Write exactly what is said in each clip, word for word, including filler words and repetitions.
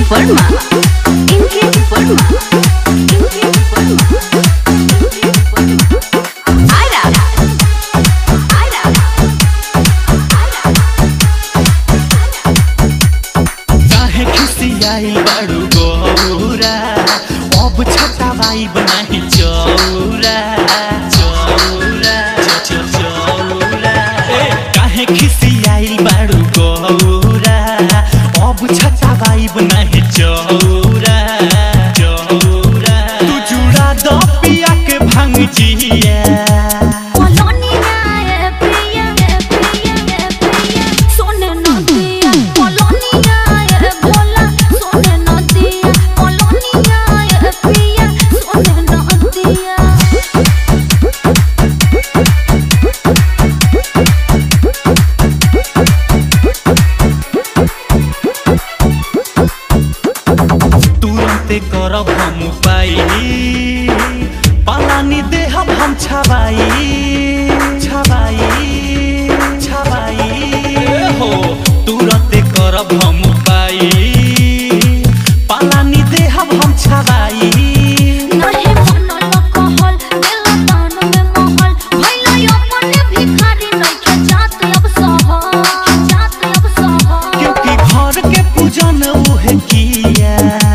वर्मा इनके वर्मा इनके वर्मा आयरा आयरा काहे खिसियाई बड़ू गोरा अब छटा भाई बनाही चौरा चौरा चौरा ए काहे खिसियाई बड़ू गोरा अब छटा भाई बनाही चौरा चौरा तू जुड़ा दो पिया के भांग जिया करब हम पाई पालानी देहब हम छबाई छबाई छबाई हो तुरंत करब हम पाई पालानी देहब हम छबाई क्योंकि घर के पूजन उहे किया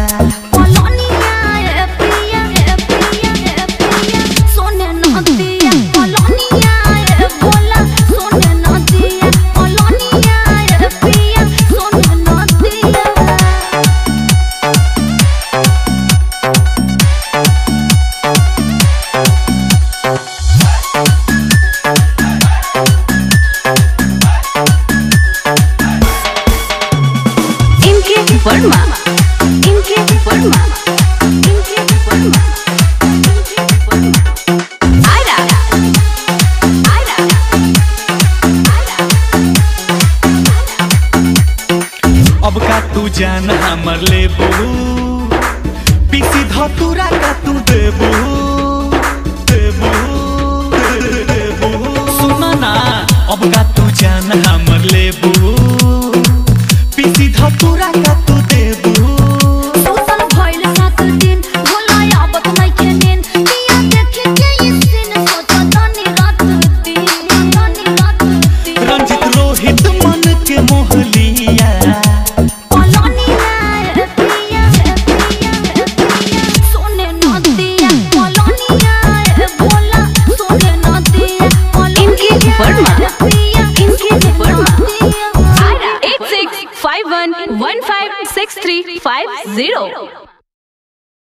वर्मा इनके वर्मा इनके वर्मा आयरा आयरा अब का तू जान हमर लेबू पीसी धतुरा का तू देबू देबू देबू सुना ना अब का तू जान हमर लेबू पीसी धतुरा का तू देबू सोसल भइल सात दिन भोलाय आबत नै के नींद पिया देखे के इस दिन सोचा तनी रात दिन तनी रात दिन रंजित रोहित मन के मोहलिया पलानी आए पिया पिया पिया सोने न दिया पलानी आए भोला सोने न दिया इनके वर्मा पिया इनके वर्मा आयरा eight six five one one five six three five zero